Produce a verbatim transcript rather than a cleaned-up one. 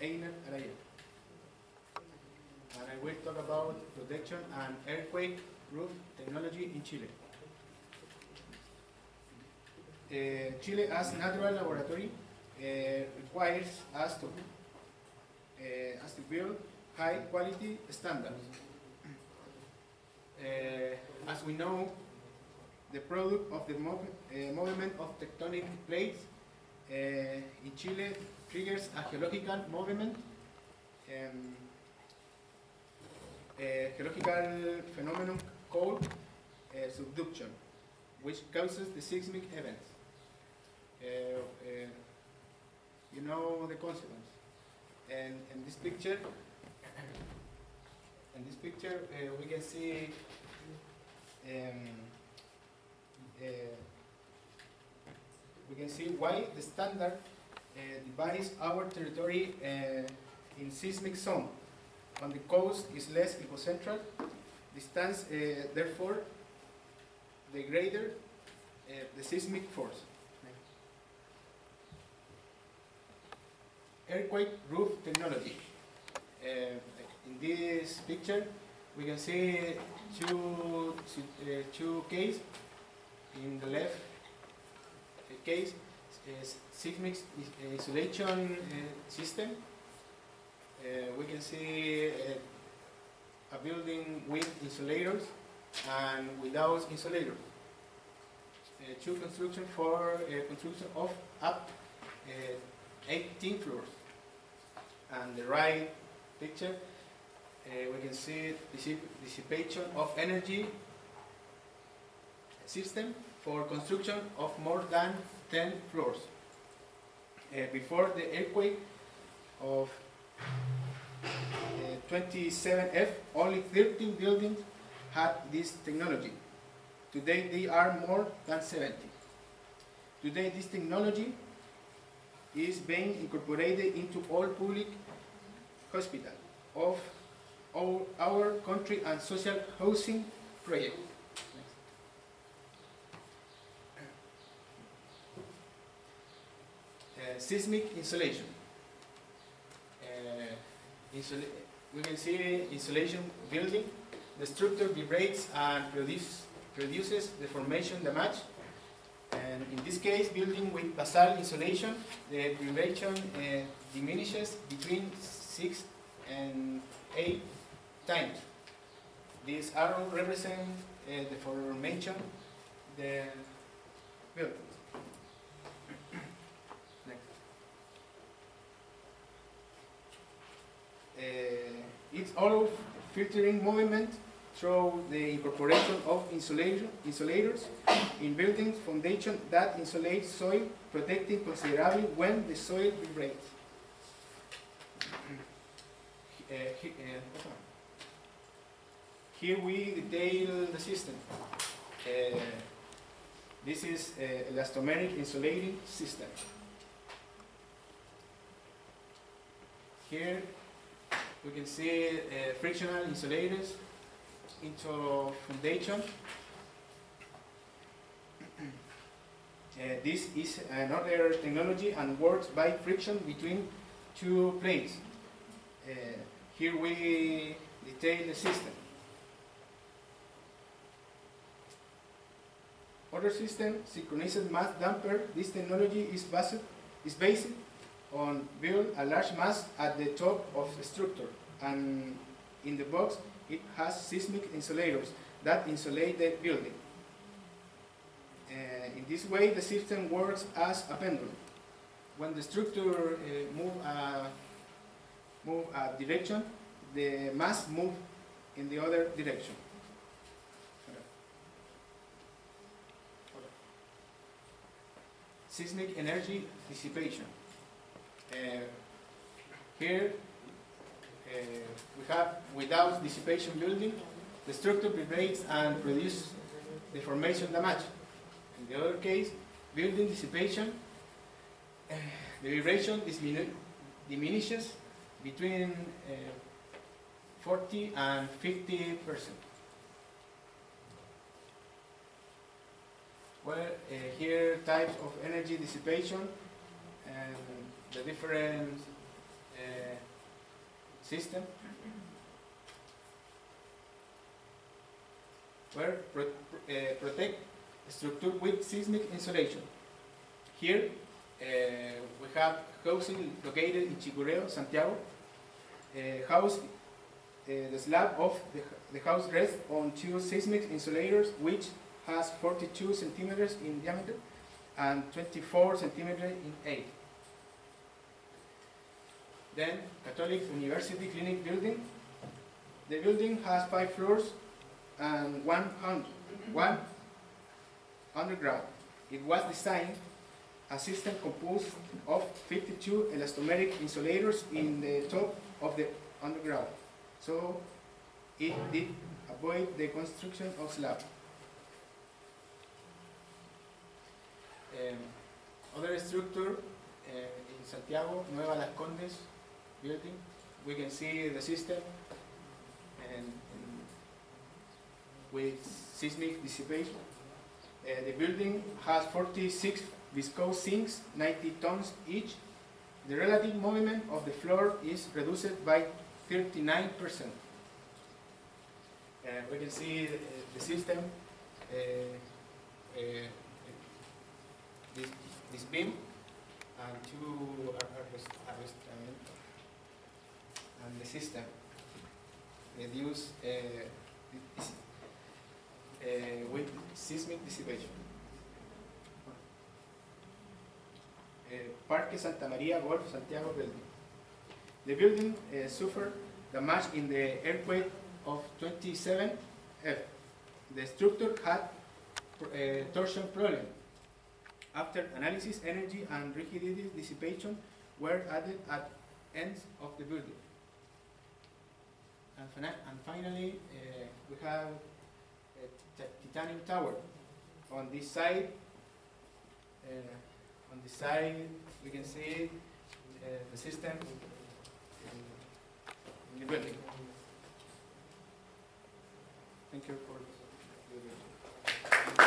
Einer Araya. And I will talk about protection and earthquake roof technology in Chile. Uh, Chile as natural laboratory uh, requires us to, uh, us to build high quality standards. Uh, as we know, the product of the mov uh, movement of tectonic plates uh, in Chile triggers a geological movement, um, a geological phenomenon called uh, subduction, which causes the seismic events. Uh, uh, you know the consequence. And in this picture, in this picture, uh, we can see um, uh, we can see why the standard uh, divides our territory uh, in seismic zone. On the coast is less epicentral distance, uh, therefore, the greater uh, the seismic force. Earthquake roof technology. Uh, in this picture, we can see two, uh, two cases. In the left uh, case, is seismic isolation uh, system. Uh, we can see uh, a building with insulators and without insulators. Uh, two construction for uh, construction of up uh, eighteen floors. And the right picture, uh, we can see dissip dissipation of energy system for construction of more than ten floors. Uh, before the earthquake of uh, twenty-seven F, only thirteen buildings had this technology. Today they are more than seventy. Today this technology is being incorporated into all public hospitals of all our country and social housing projects. Uh, seismic insulation. Uh, insula we can see insulation building. The structure vibrates and produce, produces deformation damage. And in this case, building with basalt insulation, the vibration uh, diminishes between six and eight times. This arrow represents uh, the formation the building. Next. Uh, it's all filtering movement through the incorporation of insulation, insulators in buildings foundation that insulate soil, protecting considerably when the soil vibrates. Uh, he, uh, here we detail the system. Uh, this is uh, elastomeric insulating system. Here we can see uh, frictional insulators into foundation. Uh, this is another technology and works by friction between two plates. Uh, here we detail the system. Other system, synchronized mass damper. This technology is based, is based on build a large mass at the top of the structure, and in the box it has seismic insulators that insulate the building. Uh, in this way, the system works as a pendulum. When the structure uh, move a move a direction, the mass move in the other direction. Seismic energy dissipation. Uh, here uh, we have without dissipation building, the structure vibrates and produces deformation damage. In the other case, building dissipation, uh, the vibration diminu diminishes between uh, forty and fifty percent. Well, uh, here types of energy dissipation and the different uh, system where pro uh, protect structure with seismic insulation. Here uh, we have housing located in Chicureo, Santiago. Uh, house, uh, the slab of the, the house rests on two seismic insulators, which has forty-two centimeters in diameter and twenty-four centimeters in height. Then, Catholic University Clinic building. The building has five floors and one, one underground. It was designed a system composed of fifty-two elastomeric insulators in the top of the underground, so it did avoid the construction of slab. Um, other structure uh, in Santiago, Nueva Las Condes building, we can see the system and, and with seismic dissipation. Uh, the building has forty-six viscose sinks, ninety tons each. The relative movement of the floor is reduced by thirty-nine percent. Uh, we can see the, the system, uh, uh, this, this beam and two arrestament, and the system reduce uh, uh, with seismic dissipation. Uh, Parque Santa Maria Golf Santiago building. The building uh, suffered damage in the earthquake of twenty-seven F. The structure had uh, torsion problem. After analysis, energy and rigidity dissipation were added at ends of the building. And, and finally, uh, we have a titanium tower. On this side, uh, on the side, we can see uh, the system in, in the building. Thank you for your